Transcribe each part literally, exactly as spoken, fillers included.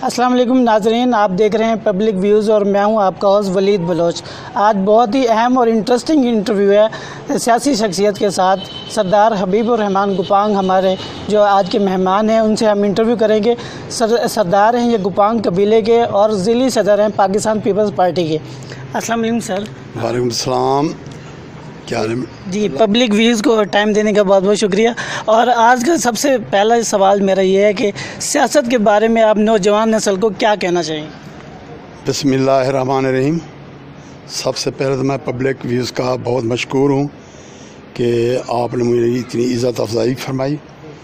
अस्सलाम वालेकुम नाजरीन, आप देख रहे हैं पब्लिक व्यूज़ और मैं हूं आपका होस्ट वलीद बलोच। आज बहुत ही अहम और इंटरेस्टिंग इंटरव्यू है सियासी शख्सियत के साथ। सरदार हबीब और रहमान गोपांग हमारे जो आज के मेहमान हैं, उनसे हम इंटरव्यू करेंगे। सर, सरदार हैं ये गोपांग कबीले के और ज़िली सदर हैं पाकिस्तान पीपल्स पार्टी के। अस्सलाम वालेकुम सर। वालेकुम सलाम। क्या हाल है जी, पब्लिक व्यूज़ को टाइम देने का बहुत बहुत शुक्रिया। और आज का सबसे पहला सवाल मेरा ये है कि सियासत के बारे में आप नौजवान नस्ल को क्या कहना चाहिए? बिस्मिल्लाहिर्रहमानिर्रहीम। सबसे पहले तो मैं पब्लिक व्यूज़ का बहुत मशकूर हूँ कि आपने मुझे इतनी इज़्ज़त अफजाई फरमाई।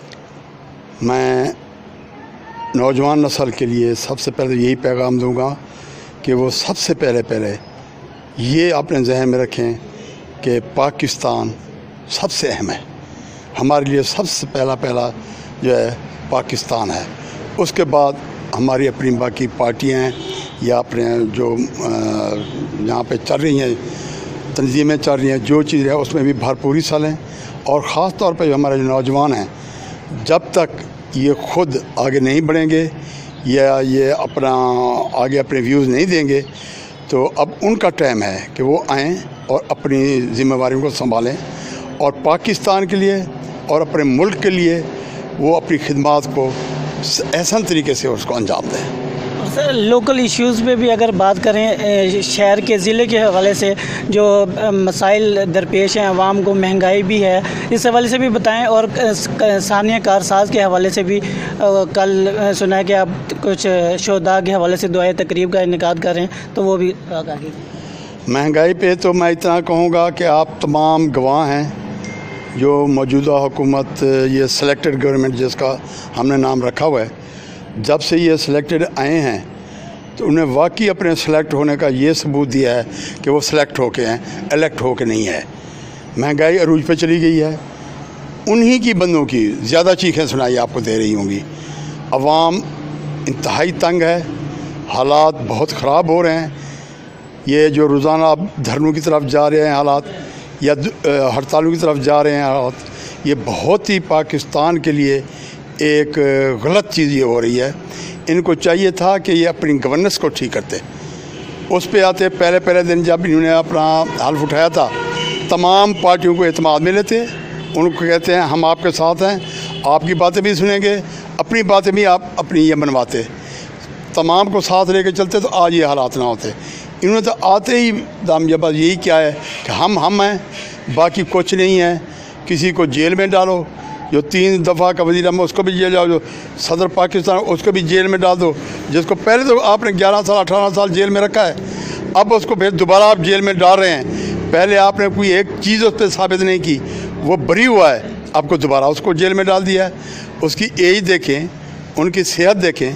मैं नौजवान नस्ल के लिए सबसे पहले यही पैगाम दूँगा कि वो सबसे पहले पहले ये अपने जहन में रखें कि पाकिस्तान सबसे अहम है। हमारे लिए सबसे पहला पहला जो है पाकिस्तान है। उसके बाद हमारी अपनी बाकी पार्टियां हैं या अपने जो यहाँ पे चल रही हैं तंजीमें चल रही हैं, जो चीज़ है उसमें भी भरपूर हिस्सा लें। और ख़ास तौर पे जो हमारे जो नौजवान हैं, जब तक ये ख़ुद आगे नहीं बढ़ेंगे या ये अपना आगे अपने व्यूज़ नहीं देंगे, तो अब उनका टाइम है कि वो आएँ और अपनी ज़िम्मेवारियों को संभालें और पाकिस्तान के लिए और अपने मुल्क के लिए वो अपनी खिदमात को एहसन तरीके से उसको अंजाम दें। और सर, लोकल इश्यूज़ पे भी अगर बात करें, शहर के ज़िले के हवाले से जो मसाइल दरपेश हैं आवाम को, महंगाई भी है, इस हवाले से भी बताएं। और सानिया कारसाज के हवाले से भी कल सुना है कि आप कुछ शोधा के हवाले से दुआए तकरीब का इनेकाद कर रहे हैं, तो वो भी आगे। महंगाई पे तो मैं इतना कहूँगा कि आप तमाम गवाह हैं। जो मौजूदा हुकूमत, ये सिलेक्टेड गवर्नमेंट जिसका हमने नाम रखा हुआ है, जब से ये सिलेक्टेड आए हैं तो उन्हें वाकई अपने सेलेक्ट होने का ये सबूत दिया है कि वो सिलेक्ट होके हैं, इलेक्ट होके नहीं है। महंगाई अरूज पे चली गई है। उन्हीं की बंदों की ज़्यादा चीखें सुनाई आपको दे रही होंगी। अवाम इंतहाई तंग है, हालात बहुत ख़राब हो रहे हैं। ये जो रोज़ाना आप धरनों की तरफ जा रहे हैं हालात, या हड़तालों की तरफ जा रहे हैं हालात, ये बहुत ही पाकिस्तान के लिए एक गलत चीज़ ये हो रही है। इनको चाहिए था कि ये अपनी गवर्नेंस को ठीक करते। उस पे आते पहले पहले दिन जब इन्होंने अपना हल्फ उठाया था, तमाम पार्टियों को एतमाद में लेते, उनको कहते हैं हम आपके साथ हैं, आपकी बातें भी सुनेंगे, अपनी बातें भी आप अपनी ये मनवाते, तमाम को साथ लेके चलते, तो आज ये हालात ना होते। इन्होंने तो आते ही दाम जब यही क्या है कि हम हम हैं, बाकी कुछ नहीं है। किसी को जेल में डालो, जो तीन दफ़ा का वज़ीर अहमद उसको भी जेल जाओ, जो सदर पाकिस्तान उसको भी जेल में डाल दो, जिसको पहले तो आपने ग्यारह साल अठारह साल जेल में रखा है, अब उसको फिर दोबारा आप जेल में डाल रहे हैं। पहले आपने कोई एक चीज़ उस पर साबित नहीं की, वो बरी हुआ है, आपको दोबारा उसको जेल में डाल दिया है। उसकी एज देखें, उनकी सेहत देखें,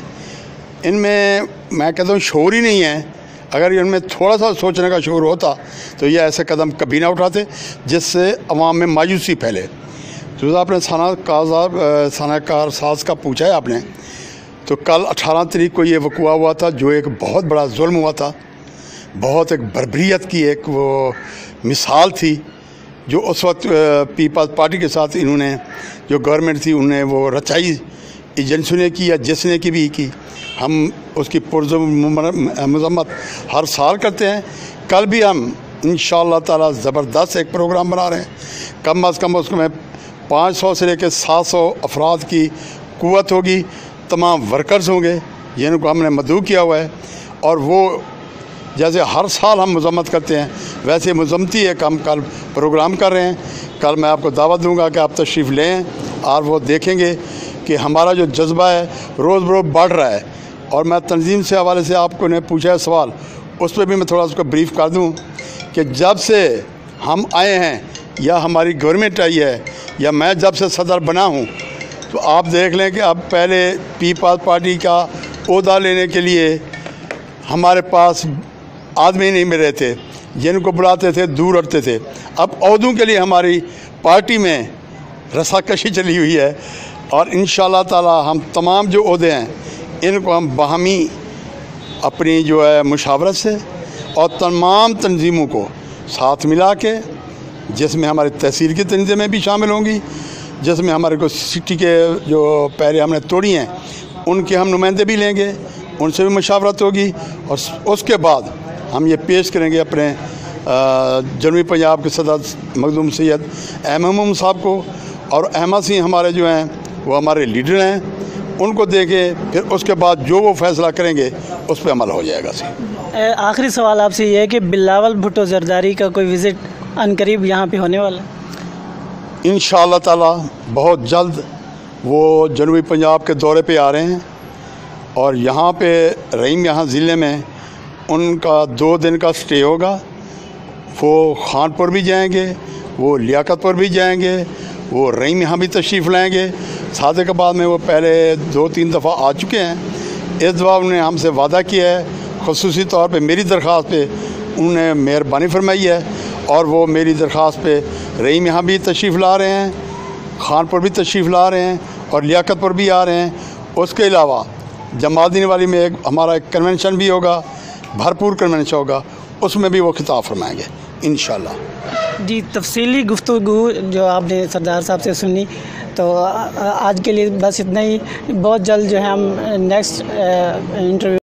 इनमें मैं कहता हूँ शोर ही नहीं है। अगर इनमें थोड़ा सा सोचने का शोर होता तो ये ऐसे कदम कभी ना उठाते जिससे अवाम में मायूसी फैले। जो आपने साना कार साना कारसाज का पूछा है आपने, तो कल अठारह तारीख को ये वक़ुआ हुआ था, जो एक बहुत बड़ा जुल्म हुआ था, बहुत एक बर्बरियत की एक वो मिसाल थी, जो उस वक्त पीपल्स पार्टी के साथ इन्होंने जो गवर्नमेंट थी उन्हें वो रचाई, एजेंसियों ने की या जिसने की भी की। हम उसकी पुरज़मत हर साल करते हैं। कल भी हम इंशाअल्लाह ताला ज़बरदस्त एक प्रोग्राम बना रहे हैं। कम अज़ कम उसमें पाँच सौ से लेकर सात सौ अफराद की क़ुव्वत होगी, तमाम वर्कर्स होंगे जिनको हमने मदऊ किया हुआ है। और वो जैसे हर साल हम मज़म्मत करते हैं, वैसे मज़म्मती एक हम कल प्रोग्राम कर रहे हैं। कल मैं आपको दावत दूँगा कि आप तशरीफ़ लें और वो देखेंगे कि हमारा जो जज्बा है रोज़ बरोज़ बढ़ रहा है। और मैं तंजीम से हवाले से आपको ने पूछा है सवाल, उस पर भी मैं थोड़ा उसको ब्रीफ कर दूं कि जब से हम आए हैं या हमारी गवर्नमेंट आई है या मैं जब से सदर बना हूं, तो आप देख लें कि अब पहले पीपल्स पार्टी का ओहदा लेने के लिए हमारे पास आदमी नहीं मिल रहे थे, जिनको बुलाते थे दूर हटते थे। अब ओहदों के लिए हमारी पार्टी में रसाकशी चली हुई है और इंशाअल्लाह ताला हम तमाम जो ओहदे हैं इनको हम बाहमी अपनी जो है मुशावरत से और तमाम तंजीमों को साथ मिला के, जिसमें हमारी तहसील की तंजीमें भी शामिल होंगी, जिसमें हमारे को सिटी के जो पहले हमने तोड़ी हैं उनके हम नुमाइंदे भी लेंगे, उनसे भी मशावरत होगी और उसके बाद हम ये पेश करेंगे अपने जनूबी पंजाब के सदर मखदूम सैयद अहमद साहब को। और अहमद सिंह हमारे जो हैं वो हमारे लीडर हैं, उनको देंगे, फिर उसके बाद जो वो फैसला करेंगे उस पर अमल हो जाएगा। सी आखिरी सवाल आपसे ये है कि बिलावल भुट्टो जरदारी का कोई विज़िट अनकरीब यहाँ पे होने वाला है? इंशाअल्लाह ताला बहुत जल्द वो जनूबी पंजाब के दौरे पे आ रहे हैं और यहाँ पे रहीम यहाँ ज़िले में उनका दो दिन का स्टे होगा। वो खानपुर भी जाएंगे, वो लियाकतपुर भी जाएंगे, वो रहीम यहाँ भी तशरीफ़ लाएंगे। सादिकाबाद में वो पहले दो तीन दफ़ा आ चुके हैं। इस दफ़ा उन्होंने हमसे वादा किया है, ख़ुसूसी तौर पे मेरी दरख्वास्त पे उन्होंने मेहरबानी फरमाई है और वो मेरी दरख्वास्त पे रहीम यहाँ भी तशरीफ़ ला रहे हैं, खानपुर भी तशरीफ़ ला रहे हैं और लियाकतपुर भी आ रहे हैं। उसके अलावा जमालदीन वाली में एक हमारा एक कन्वेंशन भी होगा, भरपूर कन्वेंशन होगा, उसमें भी वो खिताब फरमाएंगे इंशाअल्लाह। जी, तफसीली गुफ्तगू जो आपने सरदार साहब से सुनी, तो आज के लिए बस इतना ही। बहुत जल्द जो है हम नेक्स्ट इंटरव्यू